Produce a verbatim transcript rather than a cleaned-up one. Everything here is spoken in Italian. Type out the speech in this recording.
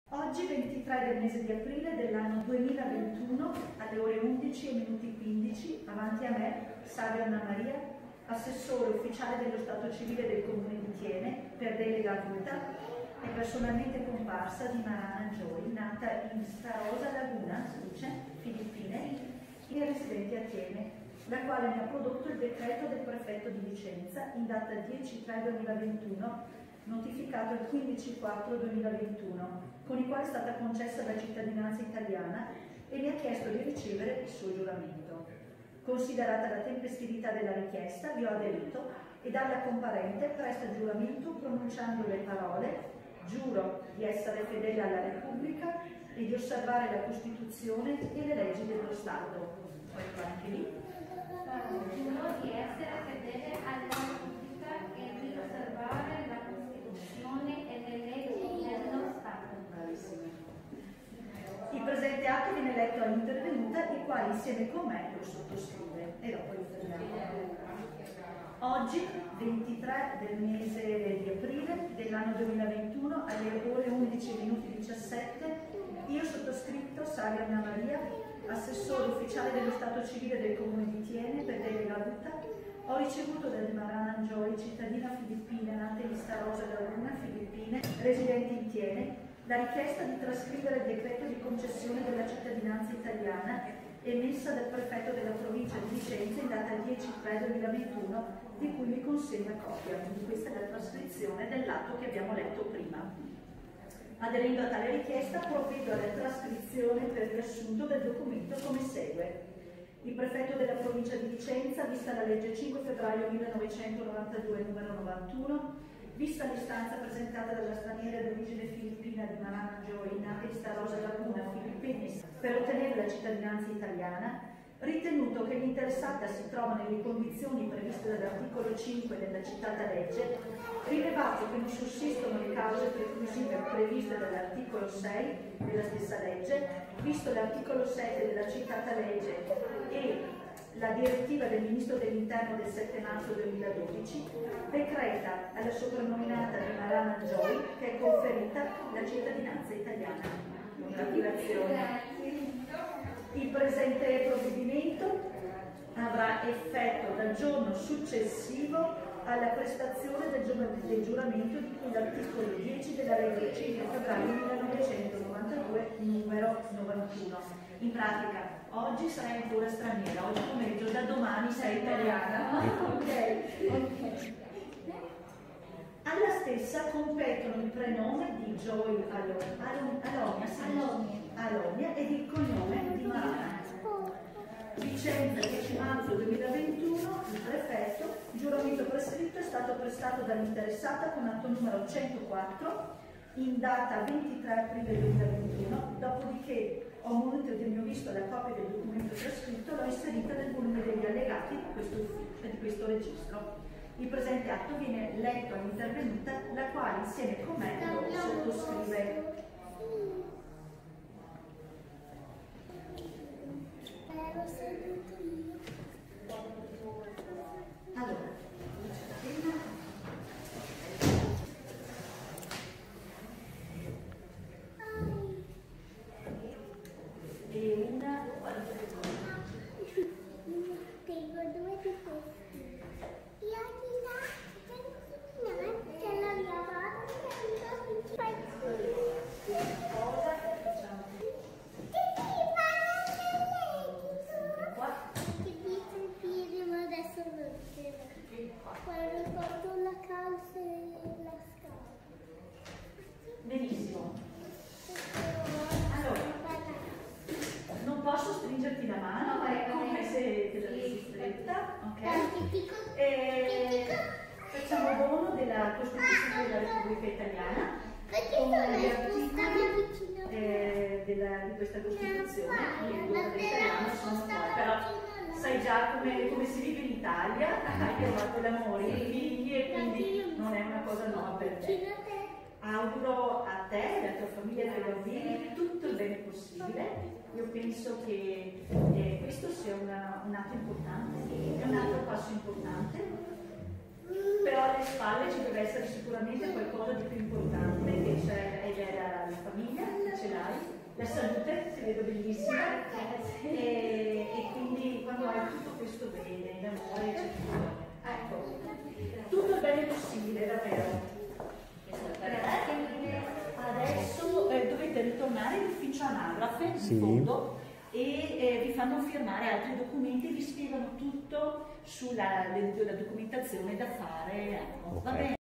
Oggi, ventitré del mese di aprile dell'anno duemilaventuno, alle ore undici e minuti quindici, avanti a me, Savia Anna Maria, assessore ufficiale dello Stato civile del Comune di Thiene, per delega avulta, e personalmente comparsa di Marjorie, nata in Starosa Laguna, si dice, Filippine, e residente a Thiene, la quale mi ha prodotto il decreto del prefetto di Vicenza in data dieci tre duemilaventuno, notificato il quindici quattro duemilaventuno, con il quale è stata concessa la cittadinanza italiana e mi ha chiesto di ricevere il suo giuramento. Considerata la tempestività della richiesta, vi ho aderito e dalla comparente presto giuramento pronunciando le parole: giuro di essere fedele alla Repubblica e di osservare la Costituzione e le leggi dello Stato. Poi anche lì. Giuro di essere fedele alla Repubblica e di osservare la Costituzione e le leggi dello Stato. Bravissimo. Il presente atto viene letto all'intervenuta, il quale insieme con me lo sottoscrive e dopo lo fermiamo. Oggi, ventitré del mese di aprile dell'anno duemilaventuno, alle ore undici e minuti diciassette, io sottoscritto Savia Anna Maria, assessore ufficiale dello Stato civile del Comune di Thiene, per delega avulta, ho ricevuto da Marjorie, cittadina filippina nata in Starosa Laguna, Filippine, residente in Thiene, la richiesta di trascrivere il decreto di concessione della cittadinanza italiana emessa dal prefetto della provincia di Vicenza in data dieci tre duemilaventuno, di cui mi consegna copia. Quindi questa è la trascrizione dell'atto che abbiamo letto prima. Aderendo a tale richiesta, provvedo alla trascrizione per riassunto del documento come segue. Il prefetto della provincia di Vicenza, vista la legge cinque febbraio millenovecentonovantadue numero novantuno, vista l'istanza presentata dalla straniera d'origine filippina di Marjorie, nata in Starosa Laguna, Filippine, per ottenere la cittadinanza italiana, ritenuto che l'interessata si trova nelle condizioni previste dall'articolo cinque della citata legge, rilevato che non sussistono le cause preclusive previste dall'articolo sei della stessa legge, visto l'articolo sette della citata legge e la direttiva del Ministro dell'Interno del sette marzo duemiladodici, decreta alla soprannominata di Marjorie che è conferita la cittadinanza italiana. Congratulazioni. Il presente provvedimento avrà effetto dal giorno successivo alla prestazione del, giur del giuramento di cui l'articolo dieci della legge cinque febbraio millenovecentonovantadue numero novantuno. In pratica, oggi sarai ancora straniera, oggi pomeriggio, da domani sei italiana. Ok. Ok. Alla stessa competono il prenome di Joy Alonia, Alonia ed il cognome di Marana. Vicenza, dieci marzo duemilaventuno, il prefetto, giuramento prescritto è stato prestato dall'interessata con atto numero centoquattro in data ventitré aprile duemilaventuno, dopodiché ho munito del mio visto la copia del documento trascritto e l'ho inserita nel volume degli allegati di questo ufficio, di questo registro. Il presente atto viene letto all'intervenuta, la quale insieme con me lo sottoscrive. Allora, e una tengo due di questi. Io di là c'è la mia madre che fai cosa facciamo? che ti fanno qua che dice il piede, ma adesso non c'è. Poi ricordo la calza e la scarpa. Benissimo. Allora, non posso stringerti la mano, ma è come se te l'avessi stretta, ok? E facciamo buono della Costituzione della Repubblica Italiana con gli articoli eh, della, di questa Costituzione. Io dell'italiano sono qua, però sai già come, come si vive in Italia, hai fatto l'amore, i figli, e quindi non è una cosa nuova per te. Auguro a te e alla tua famiglia e ai tuoi bambini tutto il bene possibile. Io penso che eh, questo sia una, un atto importante, è un altro passo importante, però alle spalle ci deve essere sicuramente qualcosa di più importante, che c'è, ed è la, la famiglia, la salute, ti vedo bellissima, e, e quindi quando hai tutto questo bene, l'amore, c'è tutto. Ecco, tutto il bene possibile, davvero. Adesso eh, dovete ritornare in ufficio anagrafe, Sì. in fondo, e eh, vi fanno firmare altri documenti, vi spiegano tutto sulla le, la documentazione da fare. Ecco. Okay. Va bene?